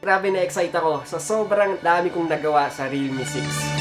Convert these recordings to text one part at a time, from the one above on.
grabe na excite ako sa sobrang dami kong nagawa sa Realme 6.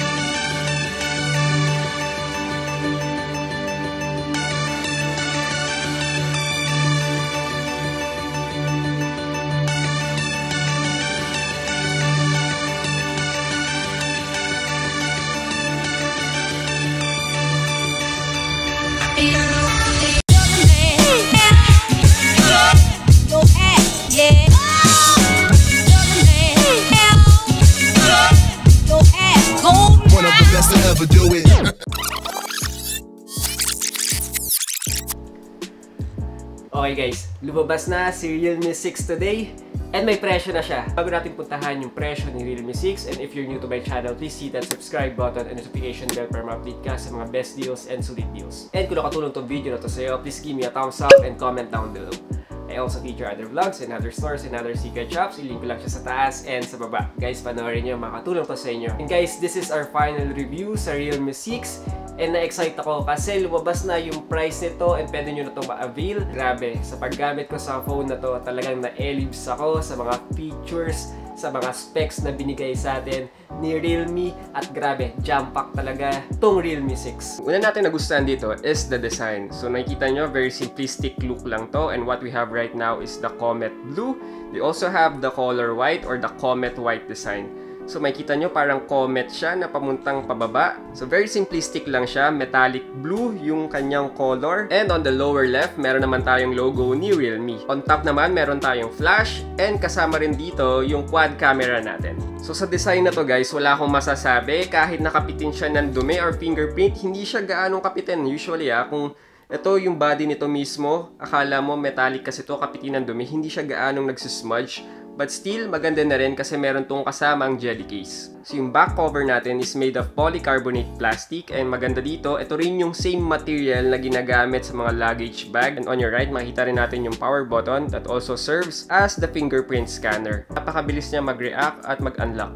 Okay guys, lumabas na si Realme 6 today and may presyo na siya. Bago natin puntahan yung presyo ni Realme 6, and if you're new to my channel, please hit that subscribe button and notification bell para ma-update ka sa mga best deals and sulit deals. And kung nakatulong tong video na to sa'yo, please give me a thumbs up and comment down below. I also feature other vlogs and other stores and other secret shops. I-link ko lang siya sa taas and sa baba. Guys, panoorin nyo, makatulong to sa inyo. And guys, this is our final review sa Realme 6. And na-excite ako kasi lumabas na yung price nito and pwede nyo na ito ma-avail. Grabe, sa paggamit ko sa phone na to, talagang na-elibs ako sa mga features, sa mga specs na binigay sa atin ni Realme. At grabe, jam-pack talaga tong Realme 6. Una natin nagustuhan dito is the design. So nakikita nyo, very simplistic look lang to. And what we have right now is the Comet Blue. They also have the color white or the Comet White design. So makikita nyo parang comet siya na pamuntang pababa. So very simplistic lang siya. Metallic blue yung kanyang color. And on the lower left, meron naman tayong logo ni Realme. On top naman, meron tayong flash. And kasama rin dito yung quad camera natin. So sa design na to guys, wala akong masasabi. Kahit nakapitin siya ng dumi or fingerprint, hindi siya gaanong kapitin. Usually kung ito yung body nito mismo, akala mo metallic kasi to, kapitin ng dumi, hindi siya gaanong nagsismudge. But still, maganda na rin kasi meron tong kasamang jelly case. So yung back cover natin is made of polycarbonate plastic, and maganda dito, ito rin yung same material na ginagamit sa mga luggage bag. And on your right, makita rin natin yung power button that also serves as the fingerprint scanner. Napakabilis niya mag-react at mag-unlock.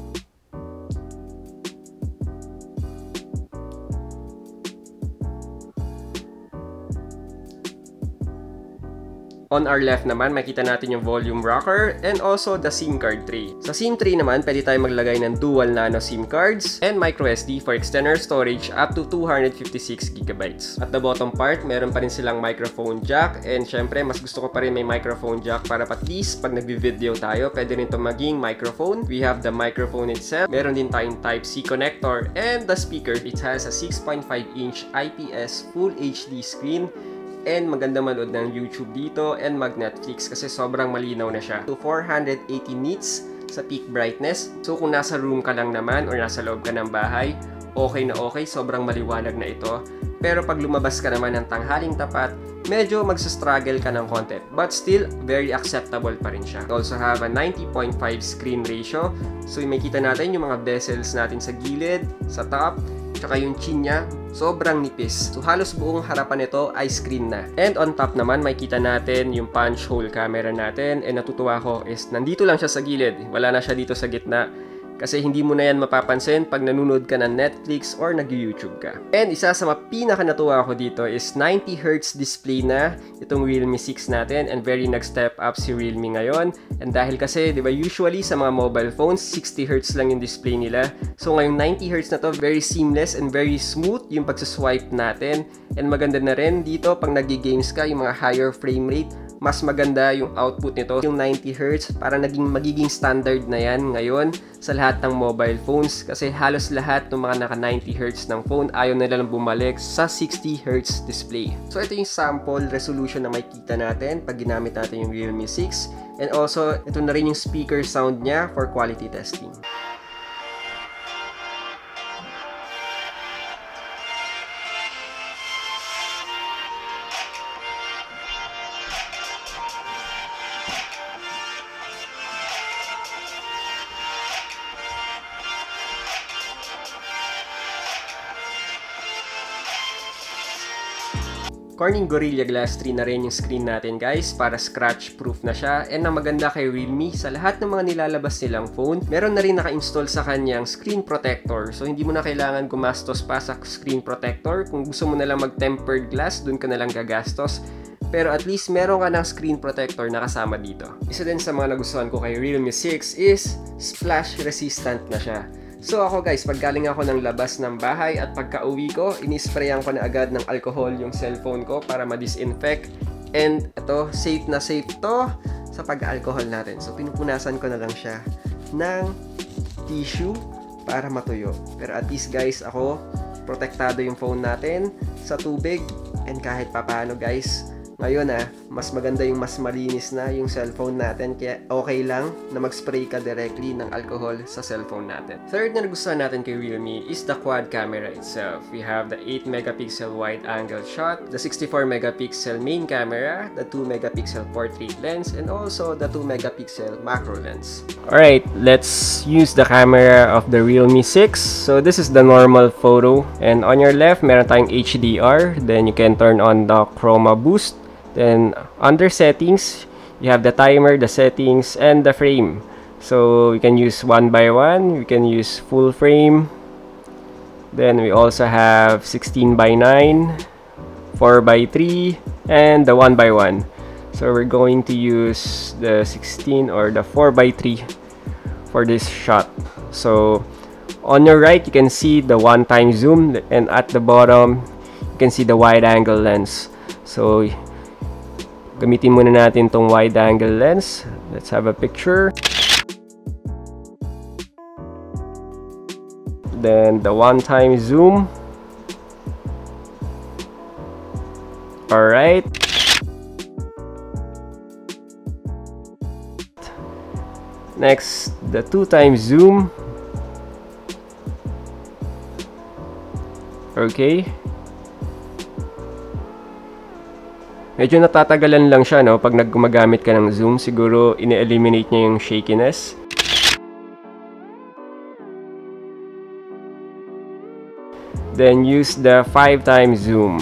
On our left naman, makita natin yung volume rocker and also the SIM card tray. Sa SIM tray naman, pwede tayo maglagay ng dual nano SIM cards and microSD for external storage up to 256GB. At the bottom part, meron pa rin silang microphone jack, and syempre, mas gusto ko pa rin may microphone jack para at least pag nagvi-video tayo, pwede rin ito maging microphone. We have the microphone itself. Meron din tayong Type-C connector, and the speaker, it has a 6.5-inch IPS Full HD screen. And maganda manood ng YouTube dito and mag-Netflix kasi sobrang malinaw na siya. To 480 nits sa peak brightness. So kung nasa room ka lang naman or nasa loob ka ng bahay, okay na okay, sobrang maliwanag na ito. Pero pag lumabas ka naman ng tanghaling tapat, medyo magsastruggle ka ng konti. But still, very acceptable pa rin siya. We also have a 90.5 screen ratio. So makita natin yung mga bezels natin sa gilid, sa top, tsaka yung chin niya, sobrang nipis. So halos buong harapan nito ay screen na. And on top naman, makita natin yung punch hole camera natin. And natutuwa ko is nandito lang siya sa gilid. Wala na siya dito sa gitna. Kasi hindi mo na yan mapapansin pag nanonood ka ng Netflix or nag-YouTube ka. And isa sa pinaka natuwa ko dito is 90Hz display na itong Realme 6 natin, and very nag-step up si Realme ngayon. And dahil kasi, di ba, usually sa mga mobile phones, 60Hz lang yung display nila. So ngayong 90Hz na to, very seamless and very smooth yung pagsaswipe natin. And maganda na rin dito pag nag-games ka, yung mga higher frame rate, mas maganda yung output nito. Yung 90Hz, parang magiging standard na yan ngayon sa lahat ng mobile phones. Kasi halos lahat ng mga naka 90Hz ng phone, ayaw nila lang bumalik sa 60Hz display. So ito yung sample resolution na makikita natin pag ginamit natin yung Realme 6. And also, ito na rin yung speaker sound niya for quality testing. Corning Gorilla Glass 3 na rin yung screen natin guys, para scratch proof na siya. And ang maganda kay Realme, sa lahat ng mga nilalabas nilang phone, meron na rin naka-install sa kanyang screen protector. So hindi mo na kailangan gumastos pa sa screen protector. Kung gusto mo na lang mag-tempered glass, dun ka na lang gagastos. pero at least meron ka ng screen protector na kasama dito. Isa din sa mga nagustuhan ko kay Realme 6 is splash resistant na siya. So ako guys, pag galing ako ng labas ng bahay at pagka-uwi ko, inisprayan ko na agad ng alcohol yung cellphone ko para ma-disinfect. And ito, safe na safe to sa pag-alcohol natin. So pinupunasan ko na lang siya ng tissue para matuyo. Pero at least guys, ako, protektado yung phone natin sa tubig. And kahit papaano guys, ngayon mas maganda yung mas malinis na yung cellphone natin, kaya okay lang na mag-spray ka directly ng alcohol sa cellphone natin. Third na nagustuhan natin kay Realme is the quad camera itself. We have the 8 megapixel wide angle shot, the 64 megapixel main camera, the 2 megapixel portrait lens, and also the 2 megapixel macro lens. Alright, let's use the camera of the Realme 6. So this is the normal photo, and on your left meron tayong HDR, then you can turn on the chroma boost. Then, under settings, you have the timer, the settings, and the frame. So, you can use 1 by 1. We can use full frame. Then, we also have 16 by 9, 4 by 3, and the 1 by 1. So, we're going to use the 16 or the 4 by 3 for this shot. So, on your right, you can see the one-time zoom. And at the bottom, you can see the wide-angle lens. So, gamitin muna natin tong wide angle lens. Let's have a picture. Then the one-time zoom. Alright. Next, the 2-time zoom. Okay. Medyo natatagalan lang siya, no? Pag gumagamit ka ng zoom, siguro ini-eliminate niya yung shakiness. Then use the 5-time zoom.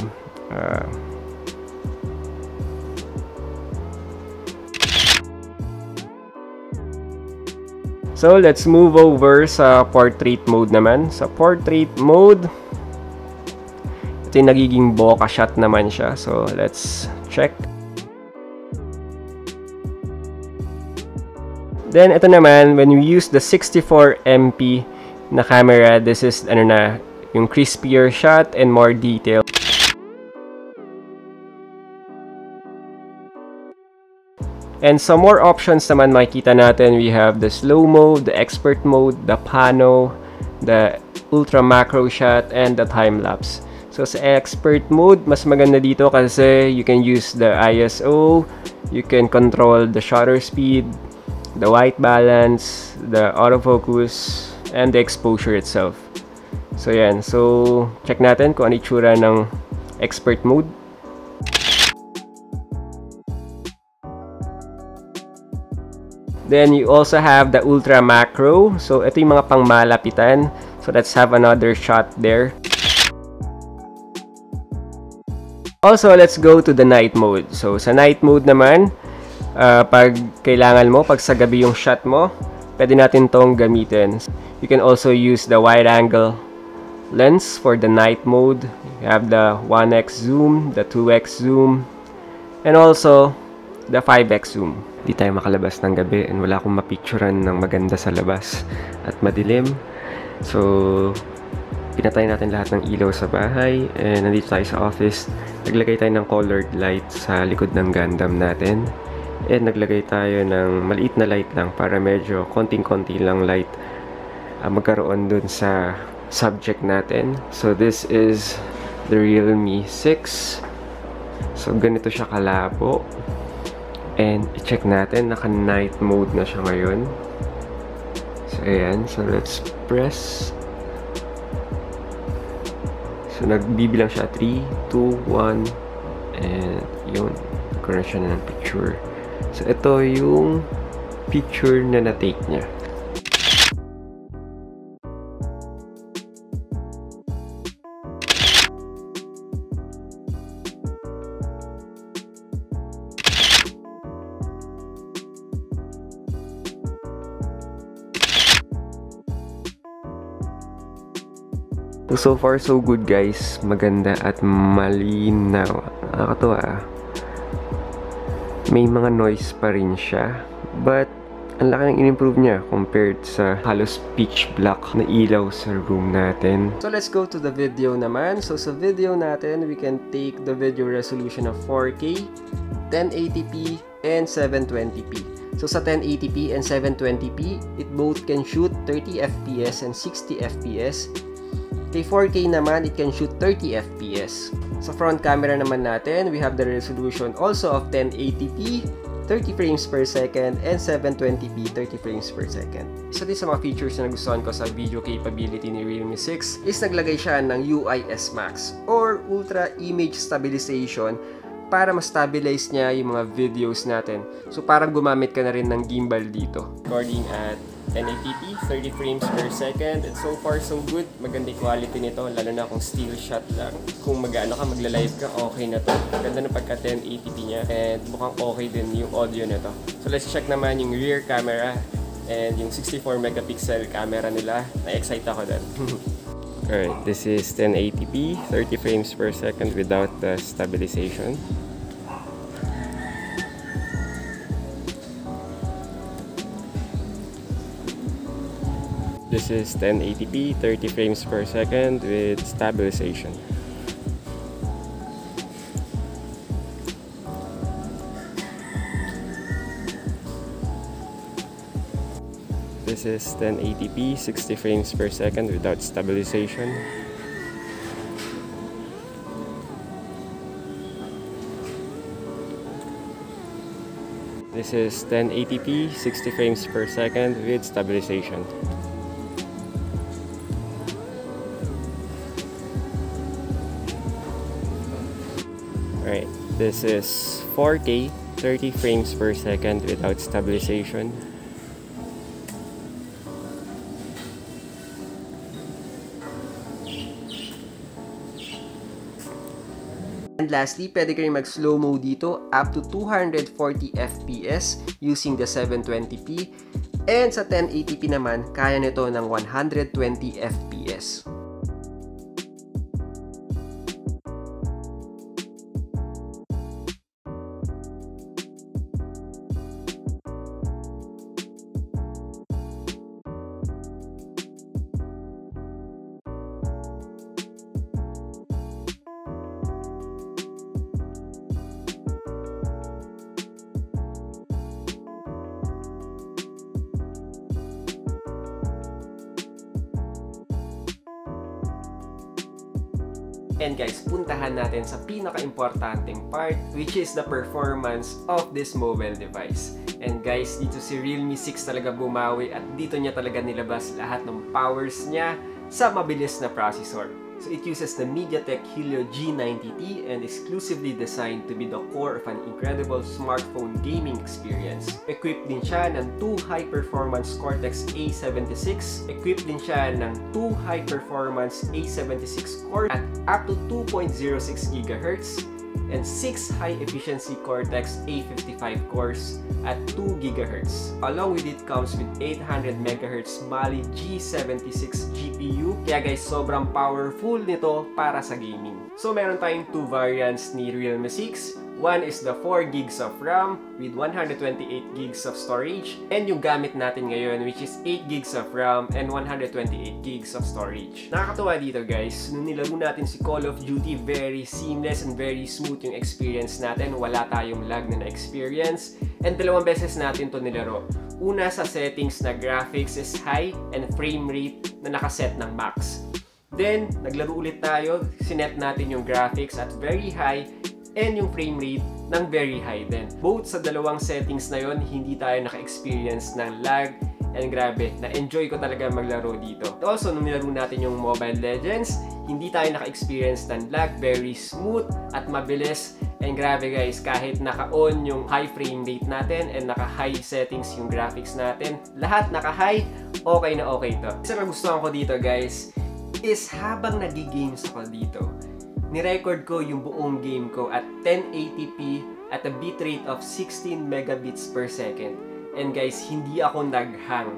So let's move over sa portrait mode naman. Sa portrait mode, ito yung nagiging bokeh shot naman siya. So let's check. Then ito naman, when we use the 64MP na camera, this is yung crispier shot and more detail. And some more options naman makikita natin. We have the slow mode, the expert mode, the pano, the ultra macro shot, and the time lapse. So sa expert mode, mas maganda dito kasi you can use the ISO, you can control the shutter speed, the white balance, the autofocus, and the exposure itself. So yan, so check natin kung ano itsura ng expert mode. Then you also have the ultra macro. So ito yung mga pangmalapitan. So let's have another shot there. Also, let's go to the night mode. So, sa night mode naman, pag kailangan mo, pag sa gabi yung shot mo, pwede natin tong gamitin. You can also use the wide-angle lens for the night mode. You have the 1x zoom, the 2x zoom, and also the 5x zoom. Di tayo makalabas ng gabi and wala akong mapicturean ng maganda sa labas at madilim. So, pinatay natin lahat ng ilaw sa bahay and nandito tayo sa office. Naglagay tayo ng colored light sa likod ng Gundam natin and naglagay tayo ng maliit na light lang para medyo konting-konti lang light magkaroon dun sa subject natin. So this is the Realme 6. So ganito siya kalabo and i-check natin, naka night mode na siya ngayon. So ayan, so let's press. So, nagbibilang siya 3, 2, 1, and yun, nagkaroon siya ng picture. So, ito yung picture na na-take niya. So far so good guys, maganda at malinaw. Nakakatuwa. may mga noise pa rin siya. But, ang laki ng in-improve niya compared sa halos pitch black na ilaw sa room natin. So, let's go to the video naman. So, sa video natin, we can take the video resolution of 4K, 1080p, and 720p. So, sa 1080p and 720p, it both can shoot 30 fps and 60 fps. Kay 4K naman, it can shoot 30 fps. Sa front camera naman natin, we have the resolution also of 1080p, 30 frames per second, and 720p, 30 frames per second. Isa din sa mga features na nagustuhan ko sa video capability ni Realme 6 is naglagay siya ng UIS Max or Ultra Image Stabilization para ma-stabilize niya yung mga videos natin. So parang gumamit ka na rin ng gimbal dito. Recording at 1080p, 30 frames per second, and so far so good. Maganda yung quality nito, lalo na kung still shot lang. Kung magla-live ka, okay na to. Ganda na pagka 1080p niya, and mukhang okay din yung audio nito. So let's check naman yung rear camera and yung 64 megapixel camera nila. Na-excite ako dun. Alright, this is 1080p, 30 frames per second without the stabilization. This is 1080p, 30 frames per second with stabilization. This is 1080p, 60 frames per second without stabilization. This is 1080p, 60 frames per second with stabilization. Alright, this is 4K, 30 frames per second without stabilization. And lastly, pwede ka rin mag-slow-mo dito up to 240 fps using the 720p. And sa 1080p naman, kaya nito ng 120 fps. And guys, puntahan natin sa pinaka-importanting part, which is the performance of this mobile device. And guys, dito si Realme 6 talaga bumawi at dito niya talaga nilabas lahat ng powers niya sa mabilis na processor. So it uses the MediaTek Helio G90T and exclusively designed to be the core of an incredible smartphone gaming experience. Equipped din siya ng 2 high-performance Cortex A76. Equipped din siya ng 2 high-performance A76 core at up to 2.06 GHz and 6 high-efficiency Cortex A55 cores at 2 GHz. Along with it comes with 800 MHz Mali G76 GPU. Kaya guys, sobrang powerful nito para sa gaming. So meron tayong 2 variants ni Realme 6. One is the 4 gigs of RAM with 128 gigs of storage, and yung gamit natin ngayon which is 8 gigs of RAM and 128 gigs of storage. Nakakatuwa dito guys, nung nilaro natin si Call of Duty, very seamless and very smooth yung experience natin. Wala tayong lag na na-experience, and 2 beses natin to nilaro. Una sa settings na graphics is high and frame rate na nakaset ng max. Then, naglaro ulit tayo, sinet natin yung graphics at very high and yung frame rate ng very high din. Both sa dalawang settings na yon, hindi tayo naka-experience ng lag, and grabe, na-enjoy ko talaga maglaro dito. Also, nung nilaro natin yung Mobile Legends, hindi tayo naka-experience ng lag, very smooth at mabilis. And grabe guys, kahit naka-on yung high frame rate natin and naka-high settings yung graphics natin, lahat naka-high, okay na okay to. Isa na gustuhan ko dito guys, is habang nag-games ako dito, ni-record ko yung buong game ko at 1080p at a bitrate of 16 megabits per second. And guys, hindi ako nag-hang.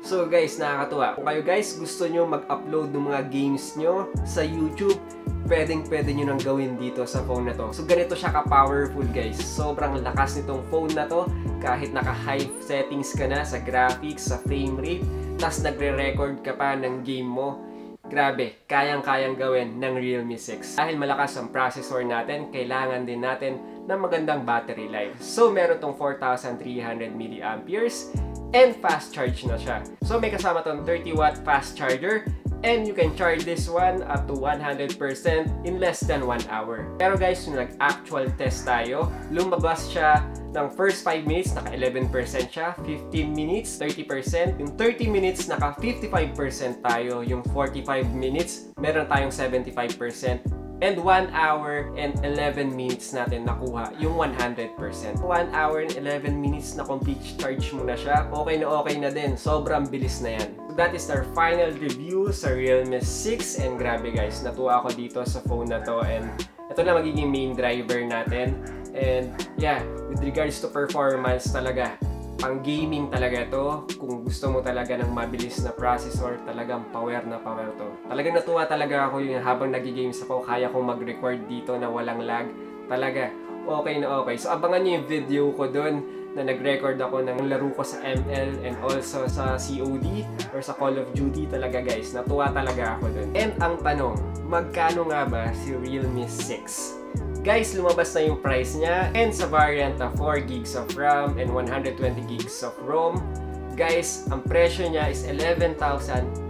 So guys, nakakatuwa. Kung kayo guys gusto nyo mag-upload ng mga games nyo sa YouTube, pwede nyo nang gawin dito sa phone na to. So ganito siya ka-powerful guys. Sobrang lakas nitong phone na to. Kahit naka-high settings ka na sa graphics, sa frame rate, tas nagre-record ka pa ng game mo. Grabe, kayang-kayang gawin ng Realme 6. Dahil malakas ang processor natin, kailangan din natin ng magandang battery life. So meron tong 4,300 mAh and fast charge na siya. So may kasama tong 30-watt fast charger and you can charge this one up to 100% in less than 1 hour. Pero guys, yung nag-actual test tayo, lumabas siya ng first 5 minutes, naka 11% siya, 15 minutes, 30%, yung 30 minutes, naka 55% tayo, yung 45 minutes, meron tayong 75%, and 1 hour and 11 minutes natin nakuha yung 100%. 1 hour and 11 minutes na complete charge mo na siya, okay na din, sobrang bilis na yan. So that is our final review sa Realme 6 and grabe guys, natuwa ako dito sa phone na to and ito na magiging main driver natin. And yeah, with regards to performance talaga, pang gaming talaga to. Kung gusto mo talaga ng mabilis na processor, talagang power na power to. Talagang natuwa talaga ako yung habang nagigames ako, kaya kong mag-record dito na walang lag. Talaga, okay na okay. So abangan nyo yung video ko dun na nag-record ako ng laro ko sa ML and also sa COD or sa Call of Duty talaga guys. Natuwa talaga ako dun. And ang tanong, magkano nga ba si Realme 6? Guys, lumabas na yung price niya and sa variant na 4 gigs of RAM and 120 gigs of ROM, guys, ang presyo niya is 11,990.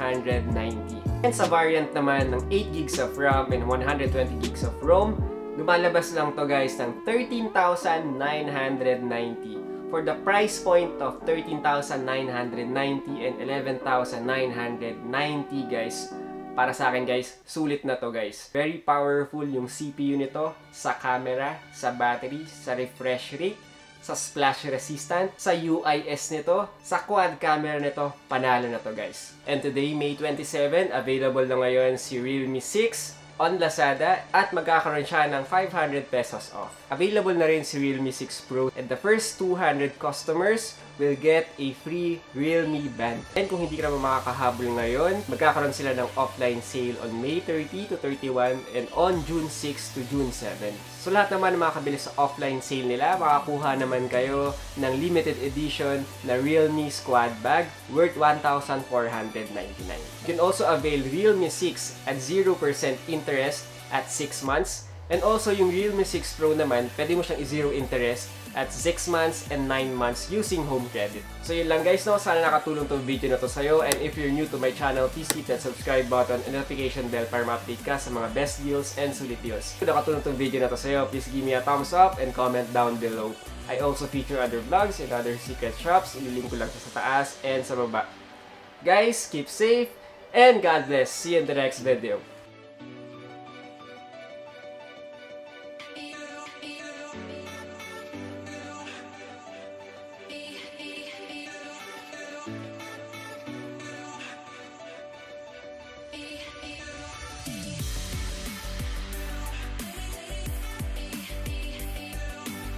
And sa variant naman ng 8 gigs of RAM and 120 gigs of ROM, lumalabas lang to guys ng 13,990. For the price point of 13,990 and 11,990 guys, para sa akin guys, sulit na to guys. Very powerful yung CPU nito sa camera, sa battery, sa refresh rate, sa splash resistant, sa UIS nito, sa quad camera nito, panalo na to guys. And today, May 27, available na ngayon si Realme 6 on Lazada at magkakaroon siya ng 500 pesos off. Available na rin si Realme 6 Pro and the first 200 customers will get a free Realme band. And kung hindi ka naman makakahabol ngayon, magkakaroon sila ng offline sale on May 30 to 31 and on June 6 to June 7. So lahat naman makakabili sa offline sale nila, makakuha naman kayo ng limited edition na Realme Squad Bag worth 1,499. You can also avail Realme 6 at 0% interest at 6 months. And also yung Realme 6 Pro naman, pwede mo siyang i-zero interest at 6 months and 9 months using home credit. So yun lang guys, no? Sana nakatulong tong video na to sa'yo. And if you're new to my channel, please hit that subscribe button and notification bell para ma-update ka sa mga best deals and sulit deals. Kung nakatulong tong video na to sa'yo, please give me a thumbs up and comment down below. I also feature other vlogs and other secret shops. Ililink ko lang sa taas and sa baba. Guys, keep safe and God bless. See you in the next video.